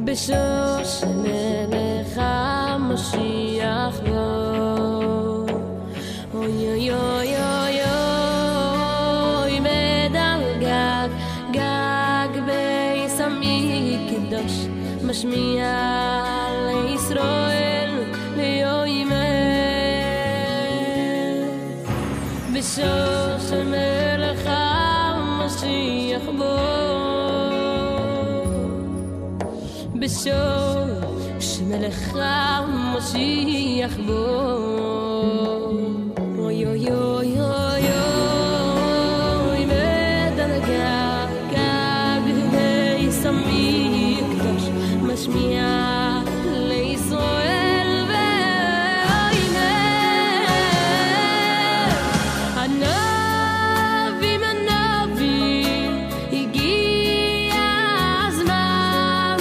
בשוש מלך המשיח בוא. אוי אוי אוי אוי אוי מדלגג גג בייס המקדוש משמיע לישראל ויאמר בשוש מלך המשיח בוא. בשוש מלך המשיח בוא. אוי אוי אוי אוי אוי מדלגג גג בייס המקדוש משמיע לישראל ויאמר הנביאים הנביאים הגיע הזמן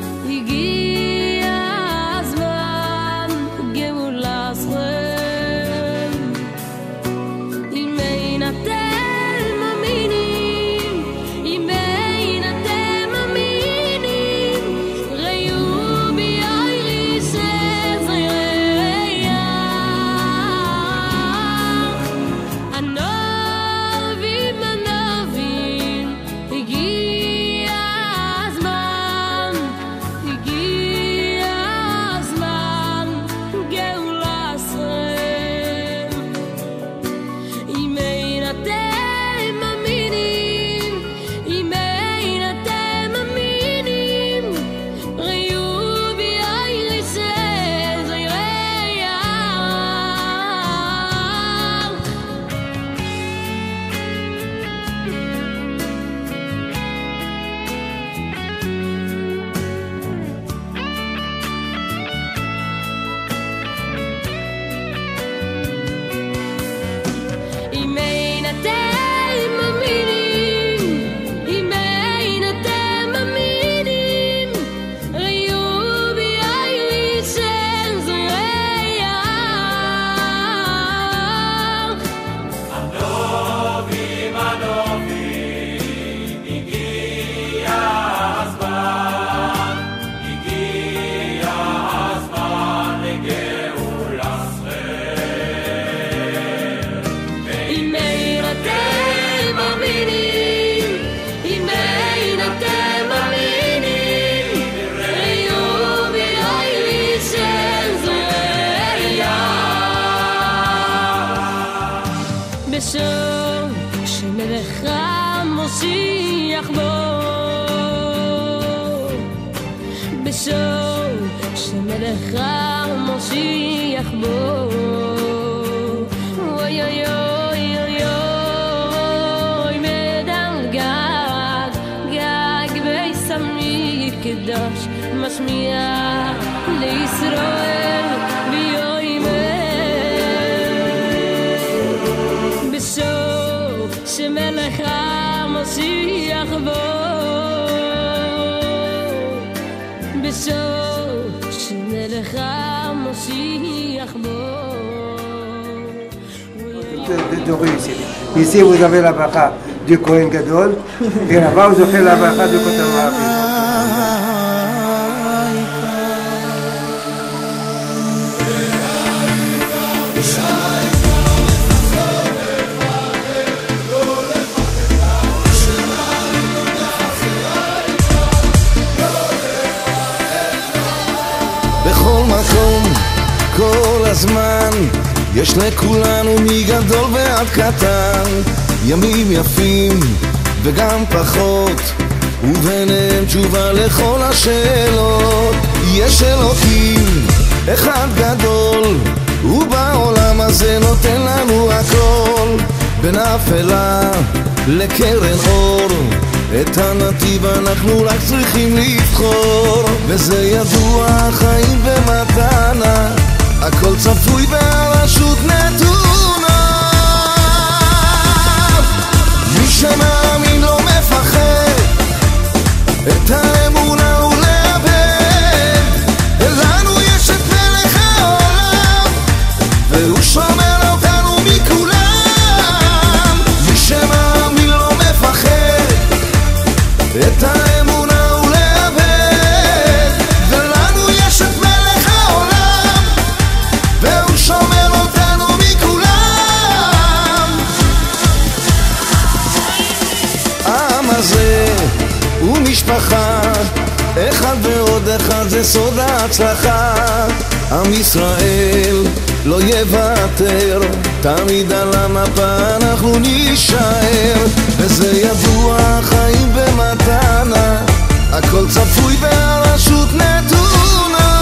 גאולה ישראל אם אין אתם מאמינים אם אין אתם מאמינים ראו ביאירי שזריה הנביאים הנביאים הגיע הזמן גאולה ישראל אם אין אתם מאמינים אם אין אתם מאמינים ראו ביאירי שזריה אם אין אתם מאמינים אם אין אתם מאמינים ראו ביאירי שזריה הנביאים הנביאים הגיע הזמן לגאולה ישראל אם אין אתם מאמינים אם אין אתם מאמינים ראו ביאירי שזריה בשוש מלך המשיח בוא. בשוש מלך המשיח בוא. אוי אוי אוי אוי אוי מדלגג גג בייס המקדוש משמיע לישראל ויאמר בשוש מלך המשיח בוא. בשוש מלך המשיח בוא. de Doris. Ici, vous avez la bracha du Kohen Gadol, et là-bas, vous avez la bracha du Kohen Gadol. בכל מקום, כל הזמן, יש לכולנו מגדול ועד קטן, ימים יפים וגם פחות, וביניהם תשובה לכל השאלות. יש אלוקים אחד גדול, ובעולם הזה נותן לנו הכל, בין אפלה לקרן אור, את הנתיב אנחנו רק צריכים לבחור, וזה ידוע חיים ומתנה, הכל צפוי והרשות נתונה. מי שמאמין לא מפחד, את האמונה הוא לאבד, לנו יש את מלך העולם, והוא שומר אותנו מכולם. מי שמאמין לא מפחד, את האמונה הוא לאבד, סוד אחד זה סוד ההצלחה, עם ישראל לא יוותר, תמיד על המפה אנחנו נשאר, וזה ידוע חיים במתנה, הכל צפוי והרשות נתונה.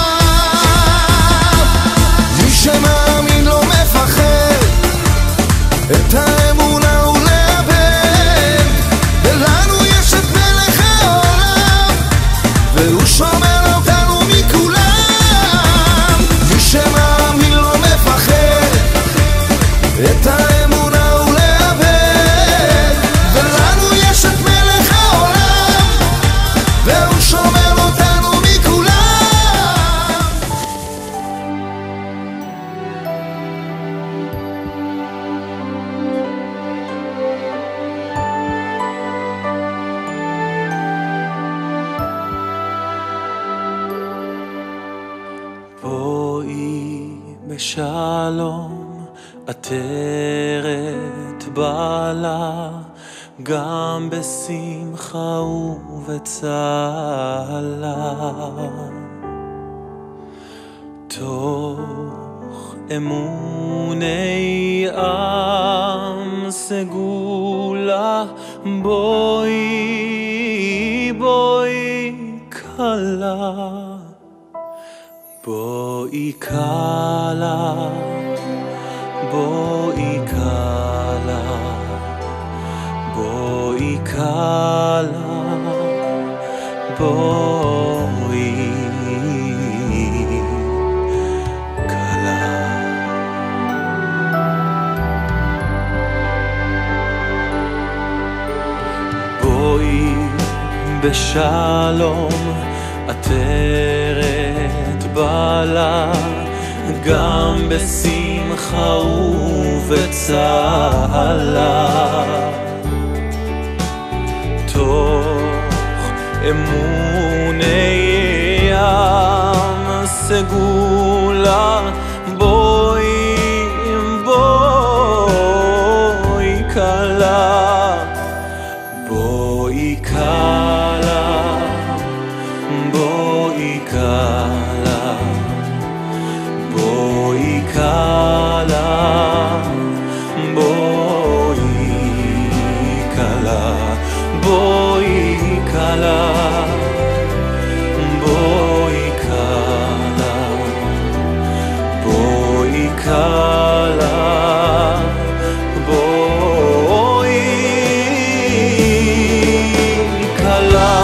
מי שמאמין לא מפחד, את האמונה הוא לאבד, ולנו יש את מלך העולם, והוא שומר אותנו מכולם. מי שמאמין לא מפחד, את האמונה הוא לאבד, ולנו יש את מלך העולם, והוא שומר אותנו מכולם. בואי בשלום עטרת בעלה, גם בשמחה ובצהלה, תוך אמוני עם סגולה. בואי בואי כלה, בואי כלה, בואי כלה, בואי כלה, בואי כלה. בואי בשלום עטרת בעלה, גם בשמחה ובצהלה, תוך אמוני עם סגולה. בואי בואי כלה, בואי כלה, בואי כלה, בואי כלה, בואי כלה, בואי כלה, בואי כלה, בואי כלה, בואי כלה.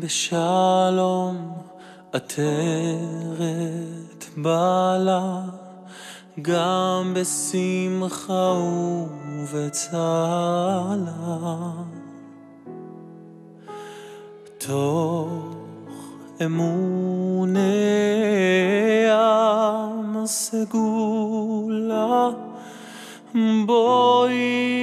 בשלום עטרת בעלה, גם בשמחה ובצהלה. תוך אמוני עם סגולה, בואי